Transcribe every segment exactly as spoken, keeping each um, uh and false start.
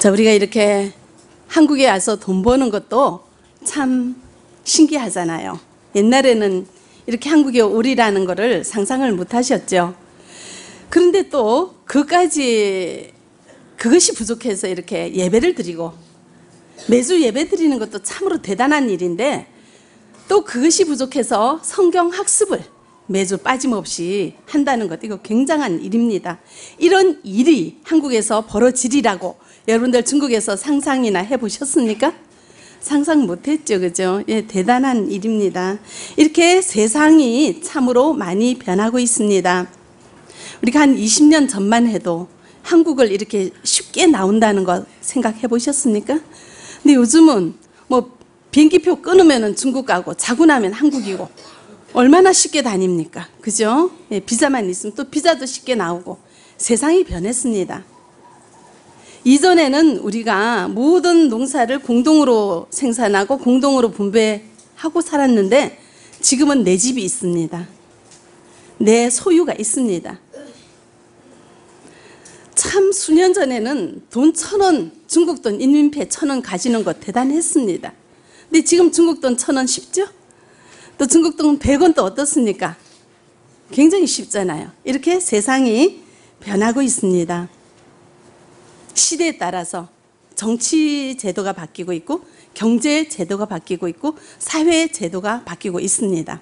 자, 우리가 이렇게 한국에 와서 돈 버는 것도 참 신기하잖아요. 옛날에는 이렇게 한국에 오리라는 거를 상상을 못 하셨죠. 그런데 또 그까지 그것이 부족해서 이렇게 예배를 드리고 매주 예배 드리는 것도 참으로 대단한 일인데, 또 그것이 부족해서 성경 학습을 매주 빠짐없이 한다는 것, 이거 굉장한 일입니다. 이런 일이 한국에서 벌어지리라고 여러분들 중국에서 상상이나 해보셨습니까? 상상 못했죠, 그죠? 예, 대단한 일입니다. 이렇게 세상이 참으로 많이 변하고 있습니다. 우리가 한 이십 년 전만 해도 한국을 이렇게 쉽게 나온다는 거 생각해 보셨습니까? 근데 요즘은 뭐 비행기표 끊으면 중국 가고 자고 나면 한국이고 얼마나 쉽게 다닙니까? 그죠? 예, 비자만 있으면 또 비자도 쉽게 나오고 세상이 변했습니다. 이전에는 우리가 모든 농사를 공동으로 생산하고 공동으로 분배하고 살았는데 지금은 내 집이 있습니다. 내 소유가 있습니다. 참 수년 전에는 돈 천 원, 중국 돈 인민폐 천 원 가지는 것 대단했습니다. 근데 지금 중국 돈 천 원 쉽죠? 또 중국 돈 백 원 또 어떻습니까? 굉장히 쉽잖아요. 이렇게 세상이 변하고 있습니다. 시대에 따라서 정치 제도가 바뀌고 있고 경제 제도가 바뀌고 있고 사회 제도가 바뀌고 있습니다.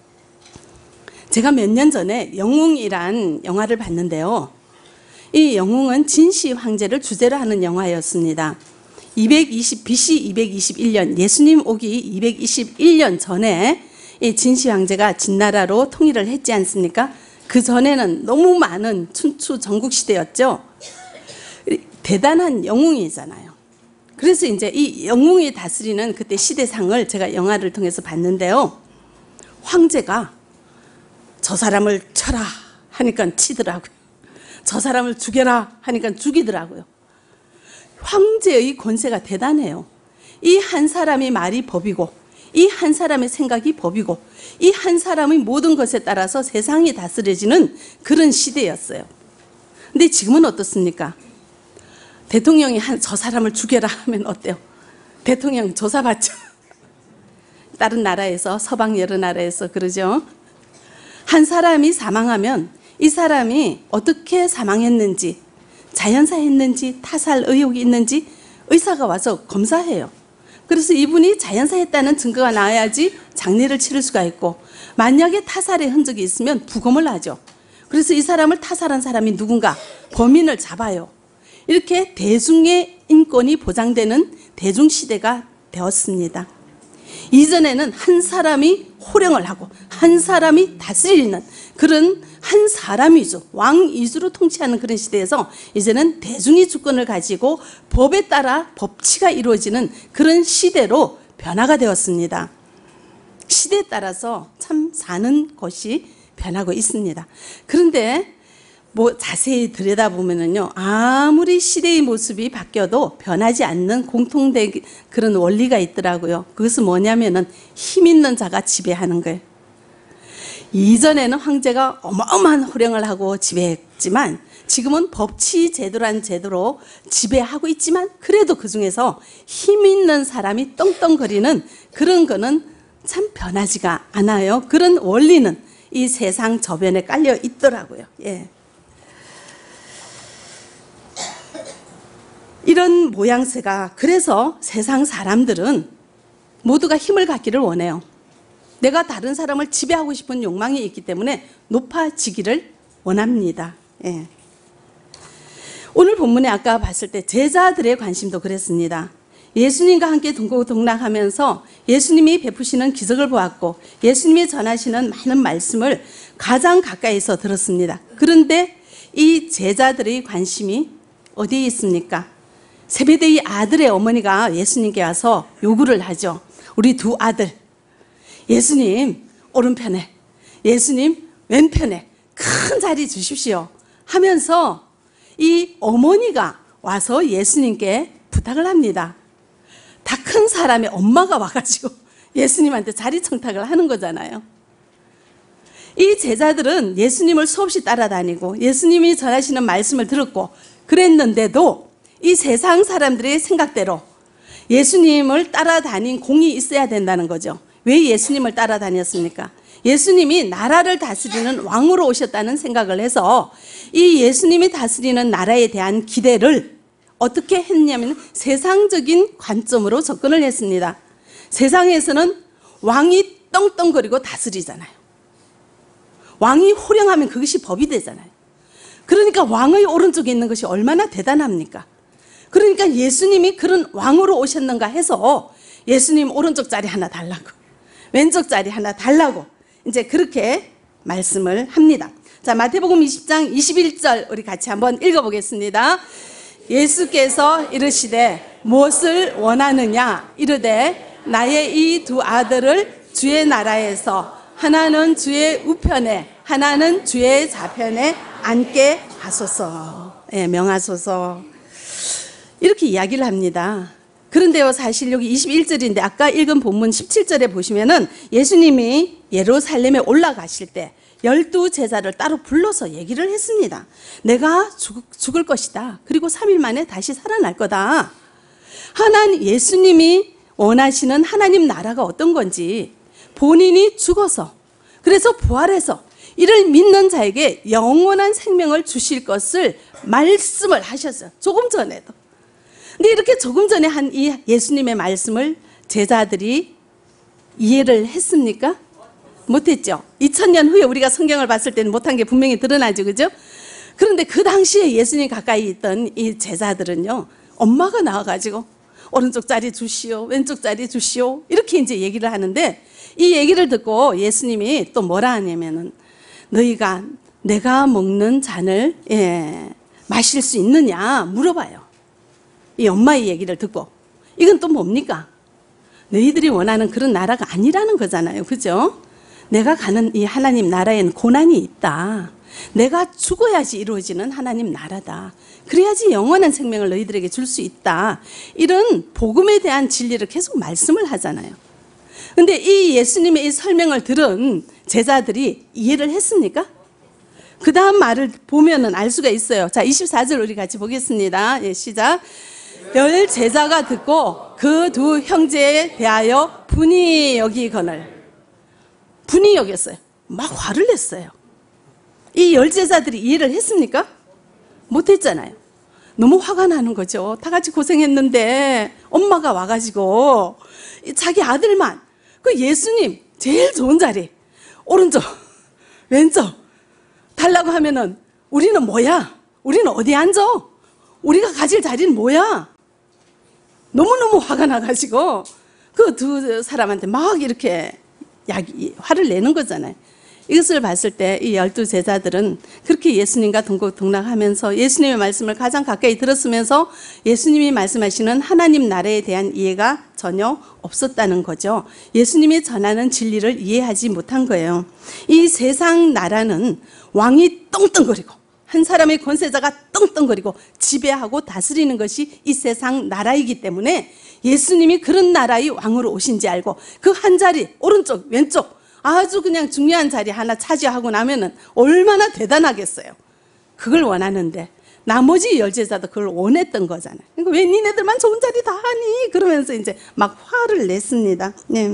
제가 몇 년 전에 영웅이란 영화를 봤는데요. 이 영웅은 진시 황제를 주제로 하는 영화였습니다. 이백이십 비씨 이백이십일 년 예수님 오기 이백이십일 년 전에 이 진시 황제가 진나라로 통일을 했지 않습니까? 그 전에는 너무 많은 춘추 전국 시대였죠. 대단한 영웅이잖아요. 그래서 이제 이 영웅이 다스리는 그때 시대상을 제가 영화를 통해서 봤는데요. 황제가 저 사람을 쳐라 하니까 치더라고요. 저 사람을 죽여라 하니까 죽이더라고요. 황제의 권세가 대단해요. 이 한 사람이 말이 법이고 이 한 사람의 생각이 법이고 이 한 사람의 모든 것에 따라서 세상이 다스려지는 그런 시대였어요. 근데 지금은 어떻습니까? 대통령이 한 저 사람을 죽여라 하면 어때요? 대통령 조사받죠. 다른 나라에서, 서방 여러 나라에서 그러죠. 한 사람이 사망하면 이 사람이 어떻게 사망했는지, 자연사했는지, 타살 의혹이 있는지 의사가 와서 검사해요. 그래서 이분이 자연사했다는 증거가 나와야지 장례를 치를 수가 있고, 만약에 타살의 흔적이 있으면 부검을 하죠. 그래서 이 사람을 타살한 사람이 누군가 범인을 잡아요. 이렇게 대중의 인권이 보장되는 대중시대가 되었습니다. 이전에는 한 사람이 호령을 하고 한 사람이 다스리는 그런 한 사람 위주, 왕 위주로 통치하는 그런 시대에서 이제는 대중이 주권을 가지고 법에 따라 법치가 이루어지는 그런 시대로 변화가 되었습니다. 시대에 따라서 참 사는 것이 변하고 있습니다. 그런데 뭐 자세히 들여다보면은요, 아무리 시대의 모습이 바뀌어도 변하지 않는 공통된 그런 원리가 있더라고요. 그것은 뭐냐면은 힘 있는 자가 지배하는 거예요. 이전에는 황제가 어마어마한 호령을 하고 지배했지만 지금은 법치 제도란 제도로 지배하고 있지만 그래도 그 중에서 힘 있는 사람이 떵떵거리는 그런 거는 참 변하지가 않아요. 그런 원리는 이 세상 저변에 깔려 있더라고요. 예. 이런 모양새가, 그래서 세상 사람들은 모두가 힘을 갖기를 원해요. 내가 다른 사람을 지배하고 싶은 욕망이 있기 때문에 높아지기를 원합니다. 예. 오늘 본문에 아까 봤을 때 제자들의 관심도 그랬습니다. 예수님과 함께 동고동락하면서 예수님이 베푸시는 기적을 보았고 예수님이 전하시는 많은 말씀을 가장 가까이서 들었습니다. 그런데 이 제자들의 관심이 어디에 있습니까? 세베데의 아들의 어머니가 예수님께 와서 요구를 하죠. 우리 두 아들, 예수님 오른편에, 예수님 왼편에 큰 자리 주십시오 하면서 이 어머니가 와서 예수님께 부탁을 합니다. 다 큰 사람의 엄마가 와가지고 예수님한테 자리 청탁을 하는 거잖아요. 이 제자들은 예수님을 수없이 따라다니고 예수님이 전하시는 말씀을 들었고 그랬는데도 이 세상 사람들의 생각대로 예수님을 따라다닌 공이 있어야 된다는 거죠. 왜 예수님을 따라다녔습니까? 예수님이 나라를 다스리는 왕으로 오셨다는 생각을 해서 이 예수님이 다스리는 나라에 대한 기대를 어떻게 했냐면 세상적인 관점으로 접근을 했습니다. 세상에서는 왕이 떵떵거리고 다스리잖아요. 왕이 호령하면 그것이 법이 되잖아요. 그러니까 왕의 오른쪽에 있는 것이 얼마나 대단합니까? 그러니까 예수님이 그런 왕으로 오셨는가 해서 예수님 오른쪽 자리 하나 달라고, 왼쪽 자리 하나 달라고 이제 그렇게 말씀을 합니다. 자, 마태복음 이십 장 이십일 절 우리 같이 한번 읽어보겠습니다. 예수께서 이르시되 무엇을 원하느냐 이르되 나의 이 두 아들을 주의 나라에서 하나는 주의 우편에 하나는 주의 좌편에 앉게 하소서. 예, 명하소서. 이렇게 이야기를 합니다. 그런데요, 사실 여기 이십일 절인데 아까 읽은 본문 십칠 절에 보시면은 예수님이 예루살렘에 올라가실 때 열두 제자를 따로 불러서 얘기를 했습니다. 내가 죽, 죽을 것이다. 그리고 삼 일 만에 다시 살아날 거다. 하나님, 예수님이 원하시는 하나님 나라가 어떤 건지 본인이 죽어서 그래서 부활해서 이를 믿는 자에게 영원한 생명을 주실 것을 말씀을 하셨어요. 조금 전에도. 근데 이렇게 조금 전에 한 이 예수님의 말씀을 제자들이 이해를 했습니까? 못했죠. 이천 년 후에 우리가 성경을 봤을 때는 못한 게 분명히 드러나죠. 그죠? 그런데 그 당시에 예수님 가까이 있던 이 제자들은요, 엄마가 나와가지고 오른쪽 자리 주시오, 왼쪽 자리 주시오, 이렇게 이제 얘기를 하는데 이 얘기를 듣고 예수님이 또 뭐라 하냐면은 너희가 내가 먹는 잔을 예, 마실 수 있느냐 물어봐요. 이 엄마의 얘기를 듣고 이건 또 뭡니까? 너희들이 원하는 그런 나라가 아니라는 거잖아요. 그죠? 내가 가는 이 하나님 나라에는 고난이 있다. 내가 죽어야지 이루어지는 하나님 나라다. 그래야지 영원한 생명을 너희들에게 줄 수 있다. 이런 복음에 대한 진리를 계속 말씀을 하잖아요. 근데 이 예수님의 이 설명을 들은 제자들이 이해를 했습니까? 그 다음 말을 보면은 알 수가 있어요. 자, 이십사 절 우리 같이 보겠습니다. 예, 시작. 열 제자가 듣고 그 두 형제에 대하여 분이 여기거늘. 분이 여겼어요. 막 화를 냈어요. 이 열 제자들이 이해를 했습니까? 못했잖아요. 너무 화가 나는 거죠. 다 같이 고생했는데 엄마가 와가지고 자기 아들만 그 예수님 제일 좋은 자리 오른쪽 왼쪽 달라고 하면은 우리는 뭐야? 우리는 어디 앉아? 우리가 가질 자리는 뭐야? 너무너무 화가 나가지고 그 두 사람한테 막 이렇게 야기, 화를 내는 거잖아요. 이것을 봤을 때 이 열두 제자들은 그렇게 예수님과 동고동락하면서 예수님의 말씀을 가장 가까이 들었으면서 예수님이 말씀하시는 하나님 나라에 대한 이해가 전혀 없었다는 거죠. 예수님이 전하는 진리를 이해하지 못한 거예요. 이 세상 나라는 왕이 떵떵거리고 한 사람의 권세자가 떵떵거리고 지배하고 다스리는 것이 이 세상 나라이기 때문에 예수님이 그런 나라의 왕으로 오신지 알고 그 한 자리 오른쪽 왼쪽 아주 그냥 중요한 자리 하나 차지하고 나면은 얼마나 대단하겠어요. 그걸 원하는데 나머지 열 제자도 그걸 원했던 거잖아요. 그러니까 왜 니네들만 좋은 자리 다 하니? 그러면서 이제 막 화를 냈습니다. 네.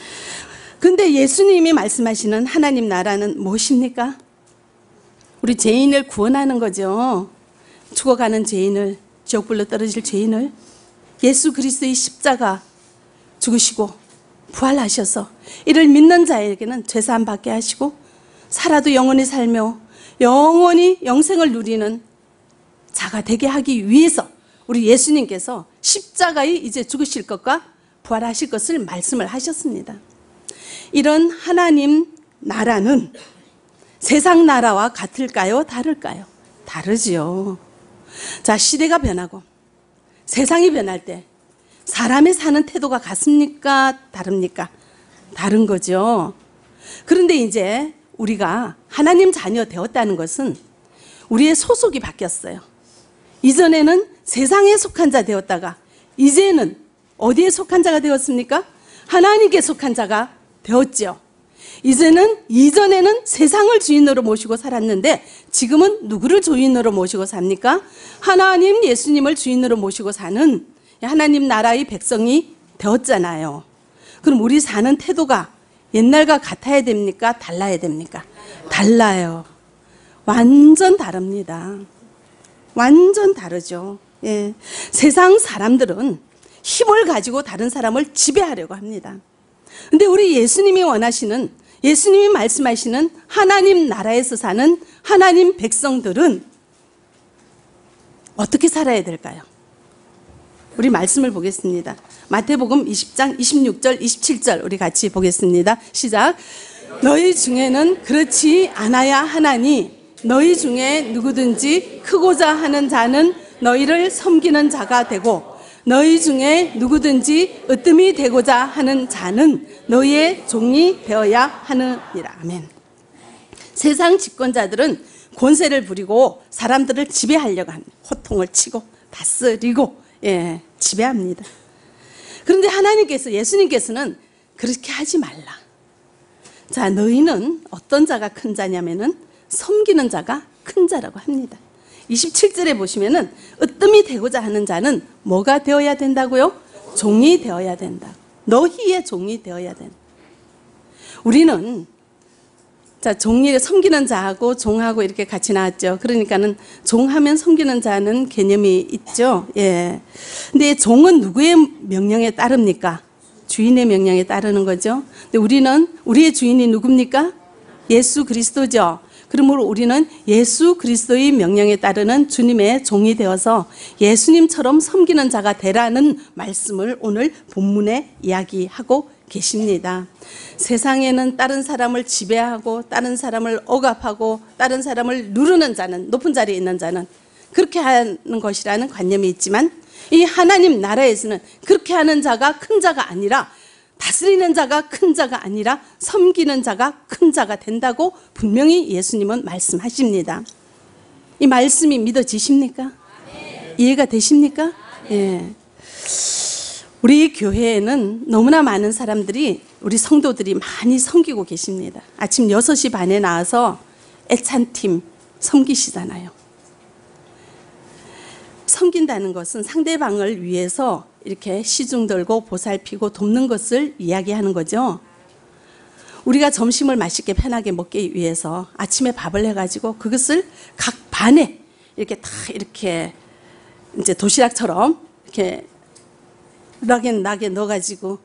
근데 예수님이 말씀하시는 하나님 나라는 무엇입니까? 우리 죄인을 구원하는 거죠. 죽어가는 죄인을, 지옥불로 떨어질 죄인을 예수 그리스도의 십자가 죽으시고 부활하셔서 이를 믿는 자에게는 죄사함 받게 하시고 살아도 영원히 살며 영원히 영생을 누리는 자가 되게 하기 위해서 우리 예수님께서 십자가에 이제 죽으실 것과 부활하실 것을 말씀을 하셨습니다. 이런 하나님 나라는 세상 나라와 같을까요? 다를까요? 다르지요. 자, 시대가 변하고 세상이 변할 때 사람의 사는 태도가 같습니까? 다릅니까? 다른 거죠. 그런데 이제 우리가 하나님 자녀 되었다는 것은 우리의 소속이 바뀌었어요. 이전에는 세상에 속한 자 되었다가 이제는 어디에 속한 자가 되었습니까? 하나님께 속한 자가 되었죠. 이제는 이전에는 세상을 주인으로 모시고 살았는데 지금은 누구를 주인으로 모시고 삽니까? 하나님 예수님을 주인으로 모시고 사는 하나님 나라의 백성이 되었잖아요. 그럼 우리 사는 태도가 옛날과 같아야 됩니까? 달라야 됩니까? 달라요. 완전 다릅니다. 완전 다르죠. 예. 세상 사람들은 힘을 가지고 다른 사람을 지배하려고 합니다. 근데 우리 예수님이 원하시는, 예수님이 말씀하시는 하나님 나라에서 사는 하나님 백성들은 어떻게 살아야 될까요? 우리 말씀을 보겠습니다. 마태복음 이십 장 이십육 절 이십칠 절 우리 같이 보겠습니다. 시작. 너희 중에는 그렇지 않아야 하나니 너희 중에 누구든지 크고자 하는 자는 너희를 섬기는 자가 되고 너희 중에 누구든지 으뜸이 되고자 하는 자는 너희의 종이 되어야 하느니라. 아멘. 세상 집권자들은 권세를 부리고 사람들을 지배하려고 합니다. 호통을 치고 다스리고 예, 지배합니다. 그런데 하나님께서, 예수님께서는 그렇게 하지 말라. 자, 너희는 어떤 자가 큰 자냐면은 섬기는 자가 큰 자라고 합니다. 이십칠 절에 보시면은 으뜸이 되고자 하는 자는 뭐가 되어야 된다고요? 종이 되어야 된다. 너희의 종이 되어야 된다. 우리는 자, 종이 섬기는 자하고 종하고 이렇게 같이 나왔죠. 그러니까는 종하면 섬기는 자는 개념이 있죠. 예. 근데 종은 누구의 명령에 따릅니까? 주인의 명령에 따르는 거죠. 근데 우리는 우리의 주인이 누굽니까? 예수 그리스도죠. 그러므로 우리는 예수 그리스도의 명령에 따르는 주님의 종이 되어서 예수님처럼 섬기는 자가 되라는 말씀을 오늘 본문에 이야기하고 계십니다. 세상에는 다른 사람을 지배하고 다른 사람을 억압하고 다른 사람을 누르는 자는, 높은 자리에 있는 자는 그렇게 하는 것이라는 관념이 있지만 이 하나님 나라에서는 그렇게 하는 자가 큰 자가 아니라, 다스리는 자가 큰 자가 아니라 섬기는 자가 큰 자가 된다고 분명히 예수님은 말씀하십니다. 이 말씀이 믿어지십니까? 이해가 되십니까? 예. 우리 교회에는 너무나 많은 사람들이, 우리 성도들이 많이 섬기고 계십니다. 아침 여섯 시 반에 나와서 애찬팀 섬기시잖아요. 섬긴다는 것은 상대방을 위해서 이렇게 시중 들고 보살피고 돕는 것을 이야기하는 거죠. 우리가 점심을 맛있게 편하게 먹기 위해서 아침에 밥을 해가지고 그것을 각 반에 이렇게 다 이렇게 이제 도시락처럼 이렇게 락에 낙에 넣어가지고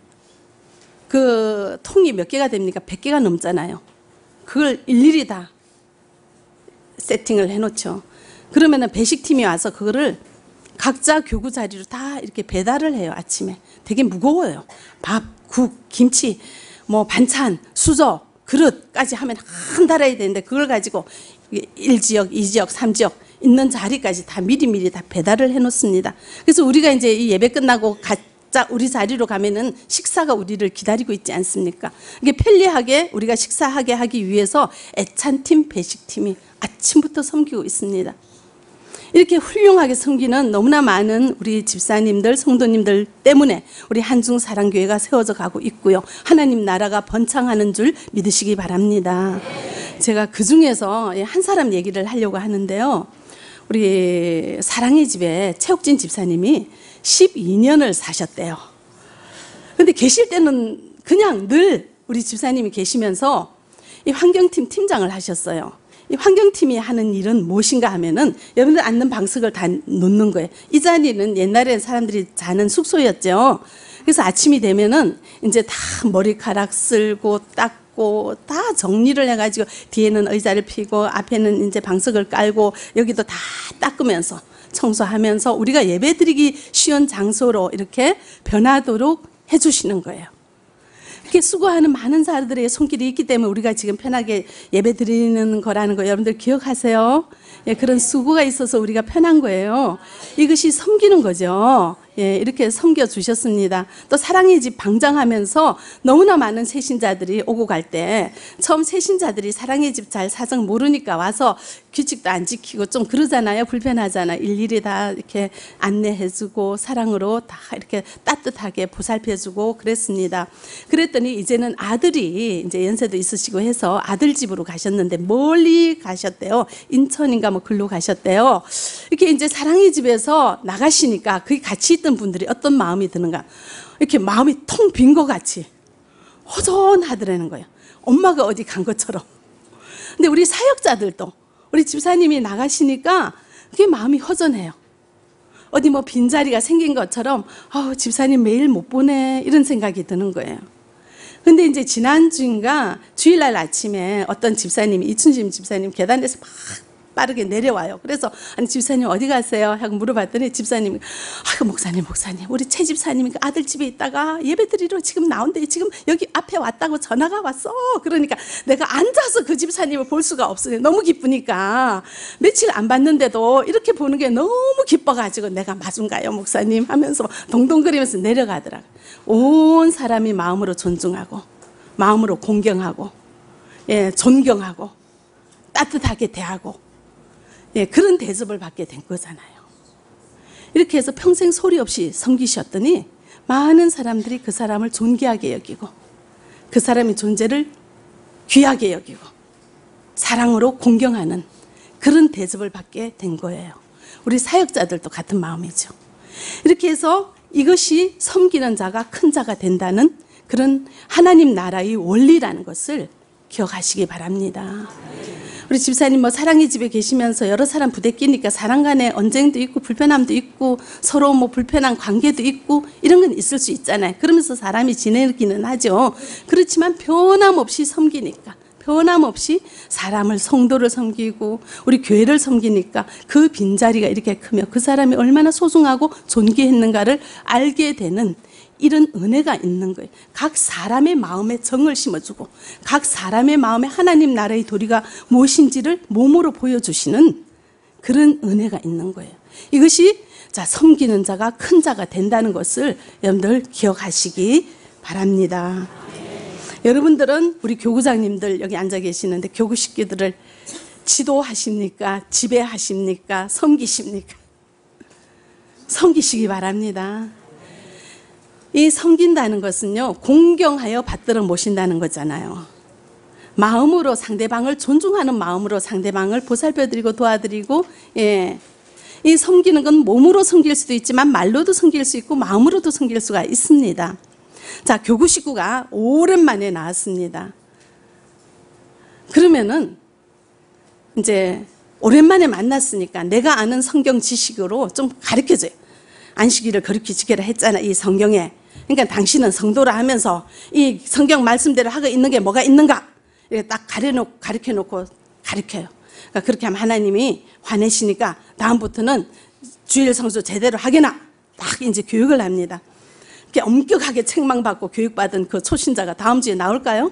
그 통이 몇 개가 됩니까? 백 개가 넘잖아요. 그걸 일일이 다 세팅을 해놓죠. 그러면은 배식팀이 와서 그거를 각자 교구 자리로 다 이렇게 배달을 해요. 아침에 되게 무거워요. 밥, 국, 김치, 뭐 반찬, 수저, 그릇까지 하면 한 달아야 되는데 그걸 가지고 일 지역, 이 지역, 삼 지역 있는 자리까지 다 미리미리 다 배달을 해놓습니다. 그래서 우리가 이제 이 예배 끝나고 각자 우리 자리로 가면은 식사가 우리를 기다리고 있지 않습니까? 이게 편리하게 우리가 식사하게 하기 위해서 애찬팀, 배식팀이 아침부터 섬기고 있습니다. 이렇게 훌륭하게 섬기는 너무나 많은 우리 집사님들, 성도님들 때문에 우리 한중사랑교회가 세워져 가고 있고요. 하나님 나라가 번창하는 줄 믿으시기 바랍니다. 제가 그 중에서 한 사람 얘기를 하려고 하는데요. 우리 사랑의 집에 최옥진 집사님이 십이 년을 사셨대요. 근데 계실 때는 그냥 늘 우리 집사님이 계시면서 이 환경팀 팀장을 하셨어요. 이 환경팀이 하는 일은 무엇인가 하면은 여러분들 앉는 방석을 다 놓는 거예요. 이 자리는 옛날에 사람들이 자는 숙소였죠. 그래서 아침이 되면은 이제 다 머리카락 쓸고 닦고 다 정리를 해가지고 뒤에는 의자를 펴고 앞에는 이제 방석을 깔고 여기도 다 닦으면서 청소하면서 우리가 예배드리기 쉬운 장소로 이렇게 변하도록 해주시는 거예요. 이렇게 수고하는 많은 사람들의 손길이 있기 때문에 우리가 지금 편하게 예배 드리는 거라는 거 여러분들 기억하세요? 예, 그런 수고가 있어서 우리가 편한 거예요. 이것이 섬기는 거죠. 예, 이렇게 섬겨주셨습니다. 또 사랑의 집 방장하면서 너무나 많은 새신자들이 오고 갈 때 처음 새신자들이 사랑의 집 잘 사정 모르니까 와서 규칙도 안 지키고 좀 그러잖아요. 불편하잖아요. 일일이 다 이렇게 안내해주고 사랑으로 다 이렇게 따뜻하게 보살펴주고 그랬습니다. 그랬더니 이제는 아들이 이제 연세도 있으시고 해서 아들 집으로 가셨는데 멀리 가셨대요. 인천인가 뭐 글로 가셨대요. 이렇게 이제 사랑의 집에서 나가시니까 거기 같이 있던 분들이 어떤 마음이 드는가. 이렇게 마음이 텅 빈 것 같이 허전하더라는 거예요. 엄마가 어디 간 것처럼. 근데 우리 사역자들도 우리 집사님이 나가시니까 그게 마음이 허전해요. 어디 뭐 빈자리가 생긴 것처럼 아우 집사님 매일 못 보네 이런 생각이 드는 거예요. 근데 이제 지난주인가 주일날 아침에 어떤 집사님이 이춘심 집사님 계단에서 막 빠르게 내려와요. 그래서 아니 집사님 어디 가세요? 하고 물어봤더니 집사님이 아이고 목사님 목사님 우리 최 집사님이 그 아들 집에 있다가 예배드리러 지금 나온대. 지금 여기 앞에 왔다고 전화가 왔어. 그러니까 내가 앉아서 그 집사님을 볼 수가 없으니 너무 기쁘니까 며칠 안 봤는데도 이렇게 보는 게 너무 기뻐가지고 내가 맞은가요 목사님 하면서 동동거리면서 내려가더라고요. 온 사람이 마음으로 존중하고 마음으로 공경하고 예, 존경하고 따뜻하게 대하고 예, 그런 대접을 받게 된 거잖아요. 이렇게 해서 평생 소리 없이 섬기셨더니 많은 사람들이 그 사람을 존귀하게 여기고 그 사람의 존재를 귀하게 여기고 사랑으로 공경하는 그런 대접을 받게 된 거예요. 우리 사역자들도 같은 마음이죠. 이렇게 해서 이것이 섬기는 자가 큰 자가 된다는 그런 하나님 나라의 원리라는 것을 기억하시기 바랍니다. 우리 집사님 뭐 사랑의 집에 계시면서 여러 사람 부대끼니까 사람 간에 언쟁도 있고 불편함도 있고 서로 뭐 불편한 관계도 있고 이런 건 있을 수 있잖아요. 그러면서 사람이 지내기는 하죠. 그렇지만 변함없이 섬기니까 변함없이 사람을 성도를 섬기고 우리 교회를 섬기니까 그 빈자리가 이렇게 크며 그 사람이 얼마나 소중하고 존귀했는가를 알게 되는 이런 은혜가 있는 거예요. 각 사람의 마음에 정을 심어주고 각 사람의 마음에 하나님 나라의 도리가 무엇인지를 몸으로 보여주시는 그런 은혜가 있는 거예요. 이것이 자 섬기는 자가 큰 자가 된다는 것을 여러분들 기억하시기 바랍니다. 여러분들은 우리 교구장님들 여기 앉아 계시는데 교구 식구들을 지도하십니까? 지배하십니까? 섬기십니까? 섬기시기 바랍니다. 이 섬긴다는 것은요, 공경하여 받들어 모신다는 거잖아요. 마음으로 상대방을 존중하는 마음으로 상대방을 보살펴드리고 도와드리고, 예. 이 섬기는 건 몸으로 섬길 수도 있지만 말로도 섬길 수 있고 마음으로도 섬길 수가 있습니다. 자, 교구 식구가 오랜만에 나왔습니다. 그러면은 이제 오랜만에 만났으니까 내가 아는 성경 지식으로 좀 가르쳐줘요. 안식일을 그렇게 지켜라 했잖아, 이 성경에. 그러니까 당신은 성도라 하면서 이 성경 말씀대로 하고 있는 게 뭐가 있는가? 이렇게 딱 가려놓고, 가르쳐놓고 가르쳐요. 그러니까 그렇게 하면 하나님이 화내시니까 다음부터는 주일 성수 제대로 하게나 딱 이제 교육을 합니다. 이렇게 엄격하게 책망받고 교육받은 그 초신자가 다음 주에 나올까요?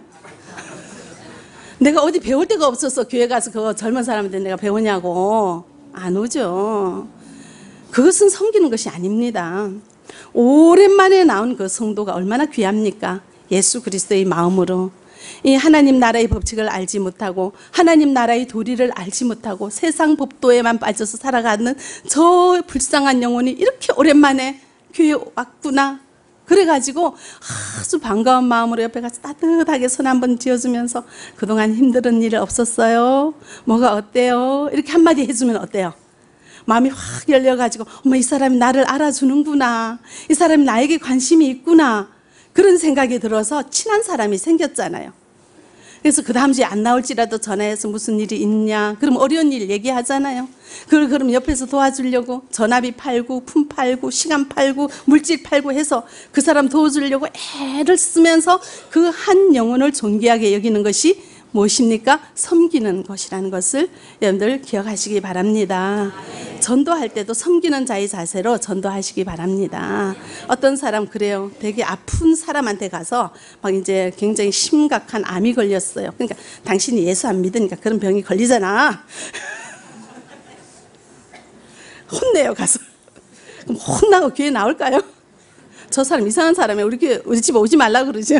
내가 어디 배울 데가 없어서 교회 가서 그 젊은 사람한테 내가 배우냐고. 안 오죠. 그것은 섬기는 것이 아닙니다. 오랜만에 나온 그 성도가 얼마나 귀합니까? 예수 그리스도의 마음으로 이 하나님 나라의 법칙을 알지 못하고 하나님 나라의 도리를 알지 못하고 세상 법도에만 빠져서 살아가는 저 불쌍한 영혼이 이렇게 오랜만에 교회에 왔구나. 그래가지고 아주 반가운 마음으로 옆에 가서 따뜻하게 손 한번 쥐어주면서 그동안 힘든 일 없었어요? 뭐가 어때요? 이렇게 한마디 해주면 어때요? 마음이 확 열려가지고 어머 이 사람이 나를 알아주는구나. 이 사람이 나에게 관심이 있구나. 그런 생각이 들어서 친한 사람이 생겼잖아요. 그래서 그 다음 주에 안 나올지라도 전화해서 무슨 일이 있냐. 그럼 어려운 일 얘기하잖아요. 그걸 그럼 옆에서 도와주려고 전화비 팔고 품 팔고 시간 팔고 물질 팔고 해서 그 사람 도와주려고 애를 쓰면서 그 한 영혼을 존귀하게 여기는 것이 무엇입니까? 섬기는 것이라는 것을 여러분들 기억하시기 바랍니다. 전도할 때도 섬기는 자의 자세로 전도하시기 바랍니다. 어떤 사람 그래요. 되게 아픈 사람한테 가서 막 이제 굉장히 심각한 암이 걸렸어요. 그러니까 당신이 예수 안 믿으니까 그런 병이 걸리잖아. 혼내요 가서. 그럼 혼나고 교회 나올까요? 저 사람 이상한 사람이에요. 우리 교회, 우리 집 오지 말라 그러죠.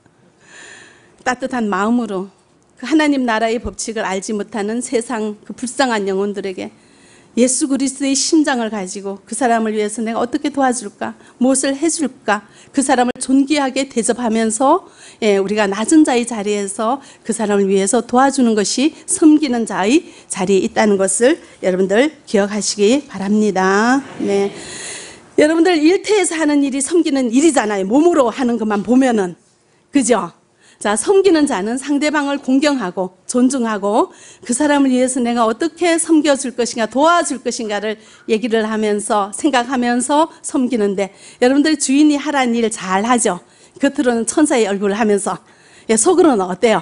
따뜻한 마음으로 그 하나님 나라의 법칙을 알지 못하는 세상 그 불쌍한 영혼들에게 예수 그리스도의 심장을 가지고 그 사람을 위해서 내가 어떻게 도와줄까? 무엇을 해줄까? 그 사람을 존귀하게 대접하면서 예, 우리가 낮은 자의 자리에서 그 사람을 위해서 도와주는 것이 섬기는 자의 자리에 있다는 것을 여러분들 기억하시기 바랍니다. 네. 여러분들 일터에서 하는 일이 섬기는 일이잖아요. 몸으로 하는 것만 보면은. 그죠? 자, 섬기는 자는 상대방을 공경하고 존중하고 그 사람을 위해서 내가 어떻게 섬겨줄 것인가 도와줄 것인가를 얘기를 하면서 생각하면서 섬기는데 여러분들 주인이 하라는 일 잘 하죠. 겉으로는 천사의 얼굴을 하면서 속으로는 어때요?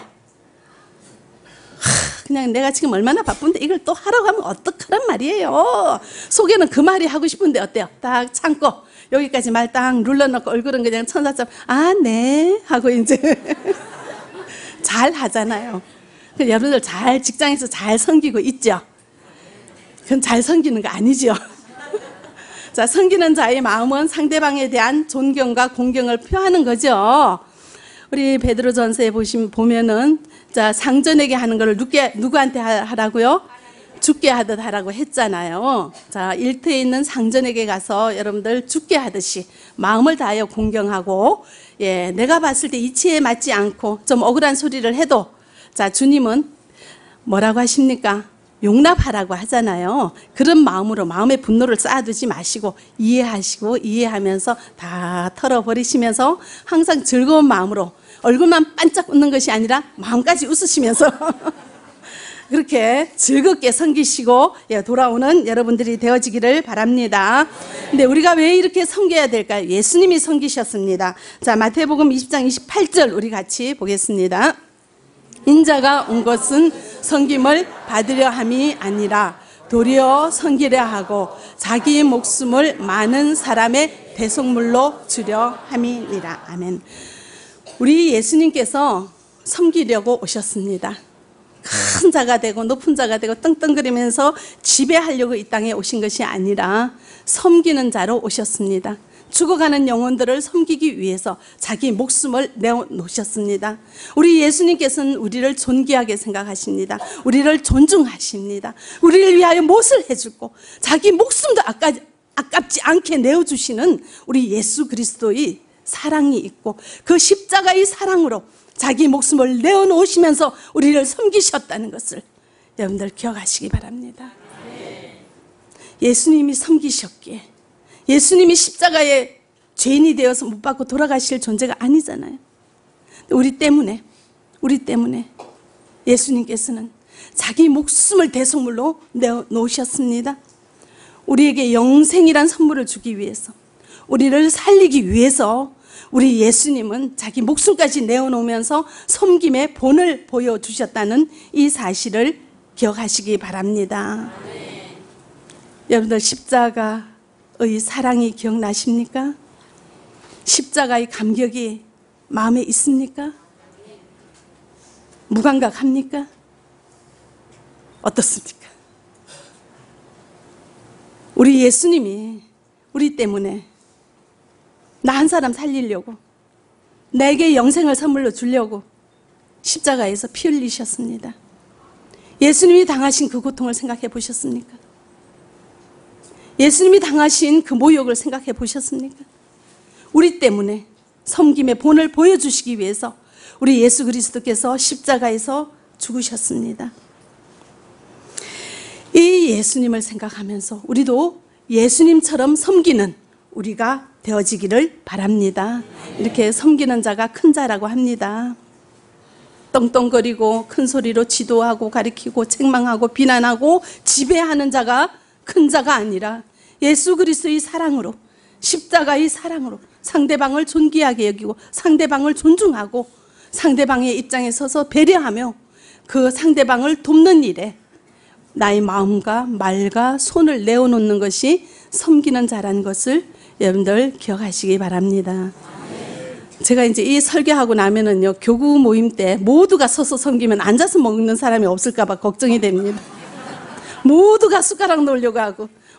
그냥 내가 지금 얼마나 바쁜데 이걸 또 하라고 하면 어떡하란 말이에요. 속에는 그 말이 하고 싶은데 어때요? 딱 참고 여기까지 말 딱 눌러놓고 얼굴은 그냥 천사처럼 아, 네 하고 이제 잘 하잖아요. 여러분들 잘 직장에서 잘 섬기고 있죠? 그건 잘 섬기는 거 아니죠? 자, 섬기는 자의 마음은 상대방에 대한 존경과 공경을 표하는 거죠. 우리 베드로전서에 보시면 보면은 자, 상전에게 하는 걸 누구게, 누구한테 하라고요? 죽게 하듯 하라고 했잖아요. 자, 일터에 있는 상전에게 가서 여러분들 죽게 하듯이 마음을 다하여 공경하고, 예, 내가 봤을 때 이치에 맞지 않고 좀 억울한 소리를 해도, 자, 주님은 뭐라고 하십니까? 용납하라고 하잖아요. 그런 마음으로 마음의 분노를 쌓아두지 마시고 이해하시고 이해하면서 다 털어버리시면서 항상 즐거운 마음으로 얼굴만 반짝 웃는 것이 아니라 마음까지 웃으시면서 그렇게 즐겁게 섬기시고 돌아오는 여러분들이 되어지기를 바랍니다. 근데 우리가 왜 이렇게 섬겨야 될까요? 예수님이 섬기셨습니다. 자, 마태복음 이십 장 이십팔 절 우리 같이 보겠습니다. 인자가 온 것은 섬김을 받으려 함이 아니라 도리어 섬기려 하고 자기 목숨을 많은 사람의 대속물로 주려 함이니라. 아멘. 우리 예수님께서 섬기려고 오셨습니다. 큰 자가 되고 높은 자가 되고 떵떵거리면서 지배하려고 이 땅에 오신 것이 아니라 섬기는 자로 오셨습니다. 죽어가는 영혼들을 섬기기 위해서 자기 목숨을 내어놓으셨습니다. 우리 예수님께서는 우리를 존귀하게 생각하십니다. 우리를 존중하십니다. 우리를 위하여 무엇을 해주고 자기 목숨도 아까, 아깝지 않게 내어주시는 우리 예수 그리스도의 사랑이 있고 그 십자가의 사랑으로 자기 목숨을 내어놓으시면서 우리를 섬기셨다는 것을 여러분들 기억하시기 바랍니다. 예수님이 섬기셨기에 예수님이 십자가에 죄인이 되어서 못 받고 돌아가실 존재가 아니잖아요. 우리 때문에 우리 때문에 예수님께서는 자기 목숨을 대속물로 내어놓으셨습니다. 우리에게 영생이란 선물을 주기 위해서 우리를 살리기 위해서 우리 예수님은 자기 목숨까지 내어놓으면서 섬김의 본을 보여주셨다는 이 사실을 기억하시기 바랍니다. 네. 여러분들 십자가의 사랑이 기억나십니까? 십자가의 감격이 마음에 있습니까? 무감각합니까? 어떻습니까? 우리 예수님이 우리 때문에 나 한 사람 살리려고 내게 영생을 선물로 주려고 십자가에서 피 흘리셨습니다. 예수님이 당하신 그 고통을 생각해 보셨습니까? 예수님이 당하신 그 모욕을 생각해 보셨습니까? 우리 때문에 섬김의 본을 보여주시기 위해서 우리 예수 그리스도께서 십자가에서 죽으셨습니다. 이 예수님을 생각하면서 우리도 예수님처럼 섬기는 우리가 되어지기를 바랍니다. 이렇게 섬기는 자가 큰 자라고 합니다. 떵떵거리고 큰 소리로 지도하고 가리키고 책망하고 비난하고 지배하는 자가 큰 자가 아니라 예수 그리스도의 사랑으로 십자가의 사랑으로 상대방을 존귀하게 여기고 상대방을 존중하고 상대방의 입장에 서서 배려하며 그 상대방을 돕는 일에 나의 마음과 말과 손을 내어놓는 것이 섬기는 자라는 것을 여러분들 기억하시기 바랍니다. 제가 이제 이 설교하고 나면은요, 교구 모임 때 모두가 서서 섬기면 앉아서 먹는 사람이 없을까봐 걱정이 됩니다. 모두가 숟가락 놓으려고 하고,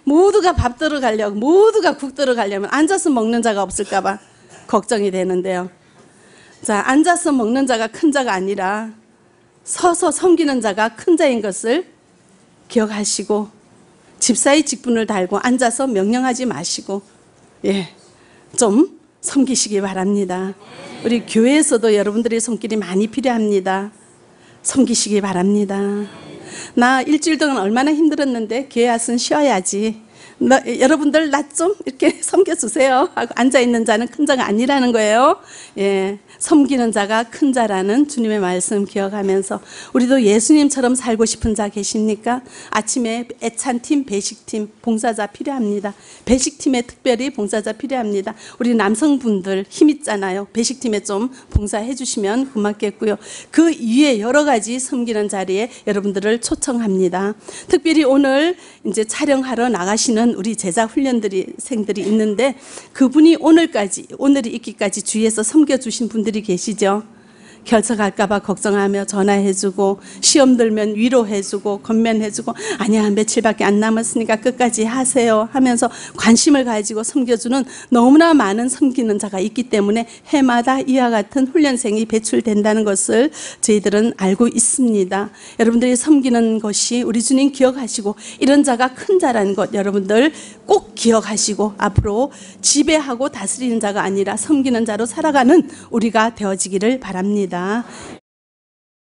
모두가 밥 들어가려고, 모두가 국 들어가려면 앉아서 먹는 자가 없을까 봐 걱정이 되는데요. 자, 앉아서 먹는 자가 큰 자가 아니라 서서 섬기는 자가 큰 자인 것을 기억하시고 집사의 직분을 달고 앉아서 명령하지 마시고 예, 좀 섬기시기 바랍니다. 우리 교회에서도 여러분들의 손길이 많이 필요합니다. 섬기시기 바랍니다. 나 일주일 동안 얼마나 힘들었는데 교회 와서는 쉬어야지. 너, 여러분들 나 좀 이렇게 섬겨주세요 하고 앉아있는 자는 큰 자가 아니라는 거예요. 예, 섬기는 자가 큰 자라는 주님의 말씀 기억하면서 우리도 예수님처럼 살고 싶은 자 계십니까? 아침에 애찬팀, 배식팀, 봉사자 필요합니다. 배식팀에 특별히 봉사자 필요합니다. 우리 남성분들 힘 있잖아요. 배식팀에 좀 봉사해 주시면 고맙겠고요. 그 위에 여러 가지 섬기는 자리에 여러분들을 초청합니다. 특별히 오늘 이제 촬영하러 나가시는 우리 제자 훈련들이 생들이 있는데 그분이 오늘까지 오늘이 있기까지 주위에서 섬겨주신 분들이 계시죠. 결석할까 봐 걱정하며 전화해주고 시험 들면 위로해주고 건면해주고 아니야 며칠밖에 안 남았으니까 끝까지 하세요 하면서 관심을 가지고 섬겨주는 너무나 많은 섬기는 자가 있기 때문에 해마다 이와 같은 훈련생이 배출된다는 것을 저희들은 알고 있습니다. 여러분들이 섬기는 것이 우리 주님 기억하시고 이런 자가 큰 자라는 것 여러분들 꼭 기억하시고 앞으로 지배하고 다스리는 자가 아니라 섬기는 자로 살아가는 우리가 되어지기를 바랍니다.